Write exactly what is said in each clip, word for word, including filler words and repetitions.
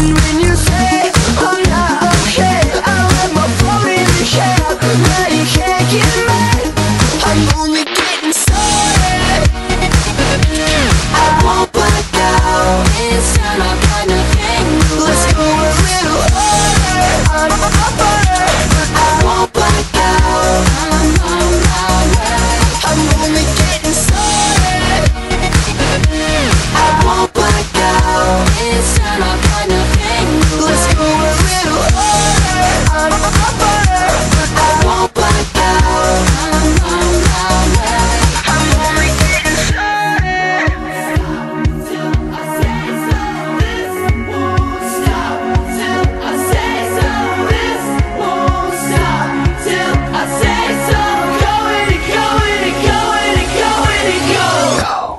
And when you say I'm not okay, I let my phone in the cab. Now you can't get mad, I'm only getting started. I won't black out, it's time I got nothing. Let's go a little harder, I'm a butter. I won't black out, I'm on my way. I'm only getting started. I won't black out, it's time I got nothing. Let's go a little harder, I'm a butter. I won't black out, I'm on my way. I'm only getting started. Till I say so, this won't stop. Till I say so, this won't stop. Till I say so, going and going and going and going and go.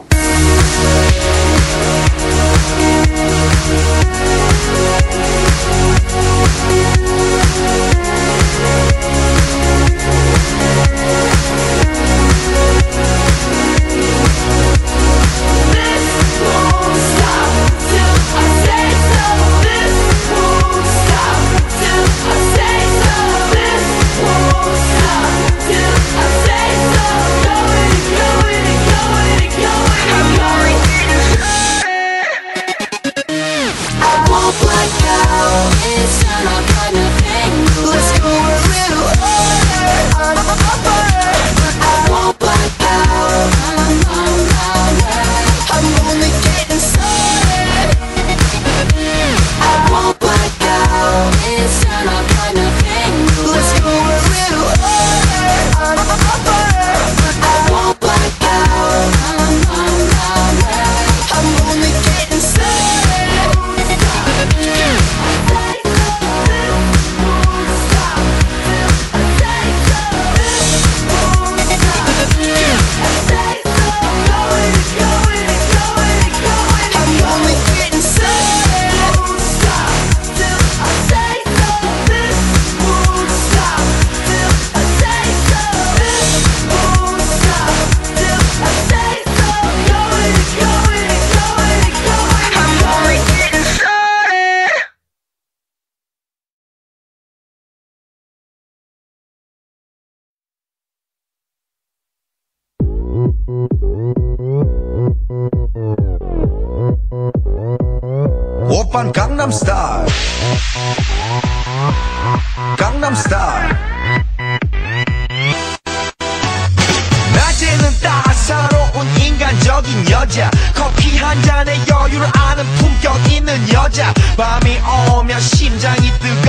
오빤 강남스타일 강남스타일 낮에는 따사로운 인간적인 여자 커피 한 잔에 여유를 아는 품격 있는 여자 밤이 오면 심장이 뜨고